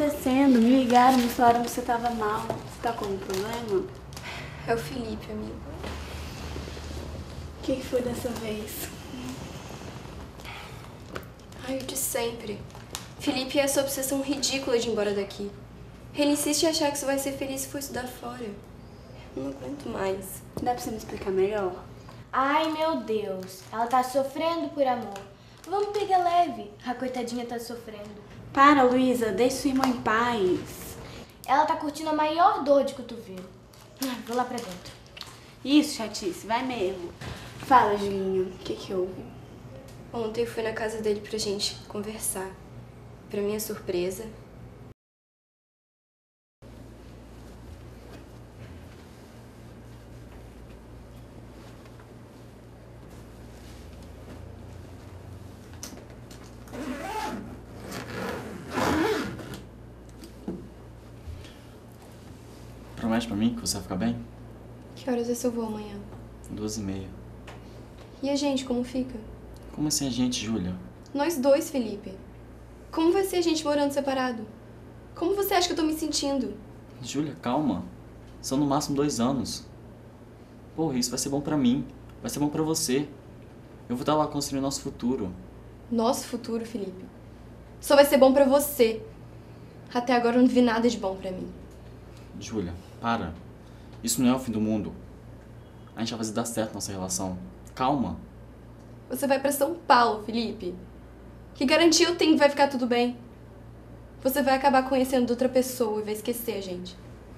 acontecendo? Me ligaram, me falaram que você tava mal. Você tá com algum problema? É o Felipe, amigo. O que foi dessa vez? Ai, o de sempre. Felipe é essa obsessão ridícula de ir embora daqui. Ele insiste em achar que você vai ser feliz se for estudar fora. Eu não aguento mais. Dá pra você me explicar melhor? Ai, meu Deus. Ela tá sofrendo por amor. Vamos pegar leve. A coitadinha tá sofrendo. Para, Luísa. Deixa sua irmã em paz. Ela tá curtindo a maior dor de cotovelo. Vou lá pra dentro. Isso, chatice. Vai mesmo. Fala, Julinha. O que houve? Ontem eu fui na casa dele pra gente conversar. Pra minha surpresa... Promete pra mim que você vai ficar bem? Que horas é seu voo amanhã? 2h30. E a gente, como fica? Como assim a gente, Júlia? Nós dois, Felipe. Como vai ser a gente morando separado? Como você acha que eu tô me sentindo? Júlia, calma. São no máximo 2 anos. Porra, isso vai ser bom pra mim. Vai ser bom pra você. Eu vou estar lá construindo nosso futuro. Nosso futuro, Felipe. Só vai ser bom pra você. Até agora eu não vi nada de bom pra mim. Júlia, para. Isso não é o fim do mundo. A gente vai fazer dar certo nossa relação. Calma. Você vai pra São Paulo, Felipe. Que garantia eu tenho que vai ficar tudo bem? Você vai acabar conhecendo outra pessoa e vai esquecer a gente.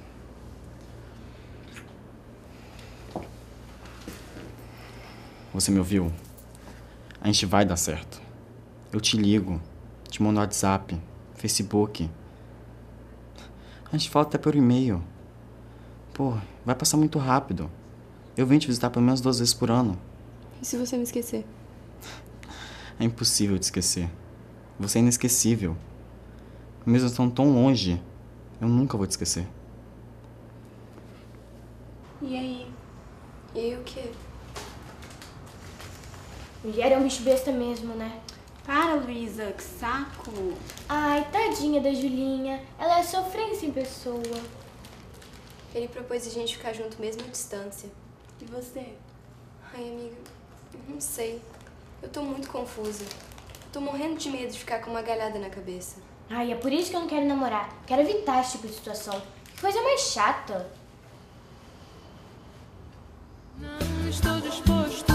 Você me ouviu? A gente vai dar certo. Eu te ligo. Te mando WhatsApp, Facebook. A gente fala até por e-mail. Pô, vai passar muito rápido. Eu venho te visitar pelo menos 2 vezes por ano. E se você me esquecer? É impossível te esquecer. Você é inesquecível. Mesmo estando tão longe, eu nunca vou te esquecer. E aí? E aí o quê? Mulher é um bicho besta mesmo, né? Para, Luísa. Que saco. Ai, tadinha da Julinha. Ela é sofrência em pessoa. Ele propôs a gente ficar junto mesmo à distância. E você? Ai, amiga, eu não sei. Eu tô muito confusa. Tô morrendo de medo de ficar com uma galhada na cabeça. Ai, é por isso que eu não quero namorar. Quero evitar esse tipo de situação. Que coisa mais chata. Não estou disposto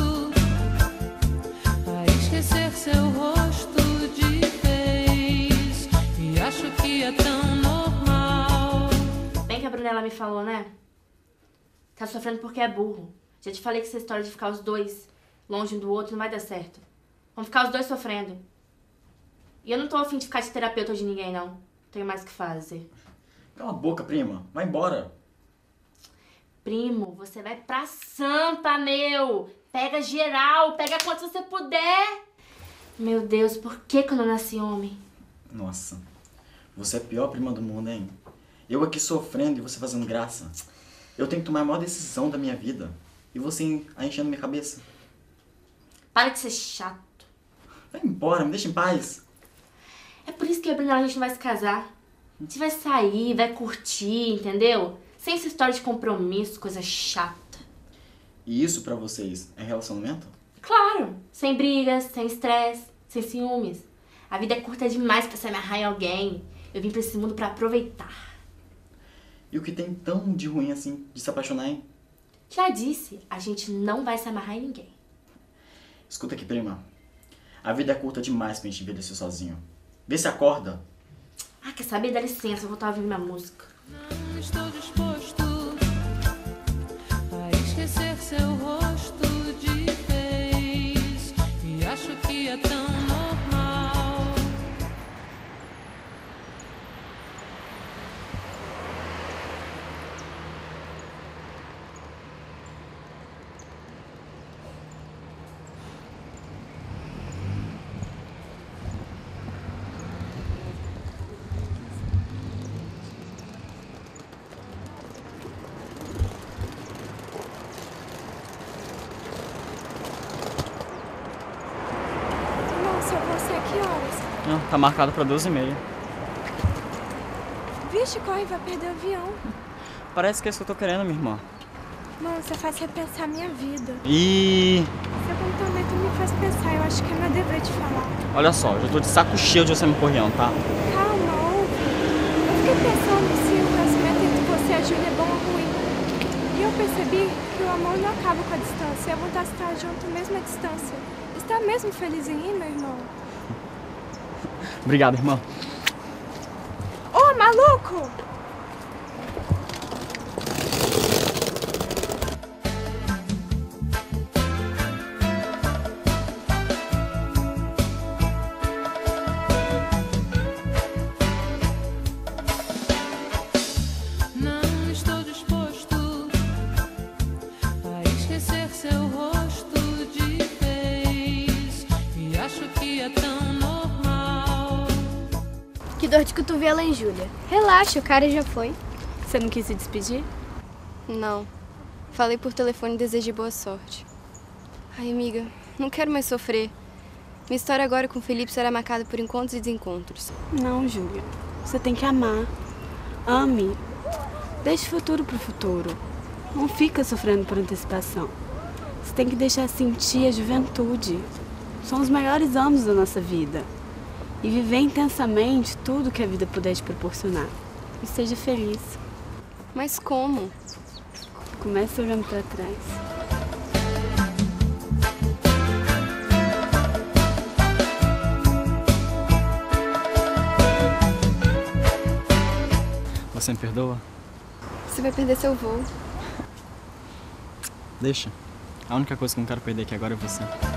a esquecer seu rosto de vez. E acho que é tão normal. Bem que a Brunella me falou, né? Tá sofrendo porque é burro. Já te falei que essa história de ficar os dois longe um do outro não vai dar certo. Vão ficar os dois sofrendo. E eu não tô afim de ficar de terapeuta de ninguém, não. Tenho mais o que fazer. Cala a boca, prima. Vai embora. Primo, você vai pra Sampa, meu! Pega geral, pega quanto você puder! Meu Deus, por que eu não nasci homem? Nossa, você é a pior prima do mundo, hein? Eu aqui sofrendo e você fazendo graça. Eu tenho que tomar a maior decisão da minha vida. E você aí enchendo minha cabeça. Para de ser chato. Vai embora, me deixa em paz. É por isso que a Brunella a gente não vai se casar. A gente vai sair, vai curtir, entendeu? Sem essa história de compromisso, coisa chata. E isso pra vocês é relacionamento? Claro, sem brigas, sem estresse, sem ciúmes. A vida é curta demais pra se amarrar em alguém. Eu vim pra esse mundo pra aproveitar. E o que tem tão de ruim assim de se apaixonar, hein? Já disse, a gente não vai se amarrar em ninguém. Escuta aqui, prima. A vida é curta demais pra gente envelhecer sozinho. Vê se acorda. Ah, quer saber? Dá licença, eu vou estar ouvindo minha música. Não estou disposto a esquecer seu rosto de vez. E acho que é tão normal. Nossa, você que horas? Não, tá marcado pra 2h30. Vixe, corre, vai perder o avião. Parece que é isso que eu tô querendo, minha irmã. Mano, você faz repensar a minha vida. E Seu comportamento me faz pensar, eu acho que é meu dever te falar. olha só, eu já tô de saco cheio de você me correndo, tá? Calma, ouve. Eu fiquei pensando se o relacionamento entre você e a Júlia é bom ou ruim. E eu percebi que o amor não acaba com a distância. E a vontade de estar junto mesmo à distância. Está mesmo feliz em ir, meu irmão? Obrigado, irmã. Ô, maluco! Não estou disposto a esquecer seu rosto de vez. E acho que é tão normal. Que dor de cotovelo, hein, Júlia? Relaxa, o cara já foi. Você não quis se despedir? Não. Falei por telefone e desejei boa sorte. Ai, amiga, não quero mais sofrer. Minha história agora com o Felipe será marcada por encontros e desencontros. Não, Júlia. Você tem que amar. Ame. Deixe o futuro pro futuro. Não fica sofrendo por antecipação. Você tem que deixar sentir a juventude. São os maiores anos da nossa vida. E viver intensamente tudo que a vida puder te proporcionar. E seja feliz. Mas como? Comece olhando pra trás. Você me perdoa? Você vai perder seu voo. Deixa. A única coisa que eu não quero perder aqui agora é você.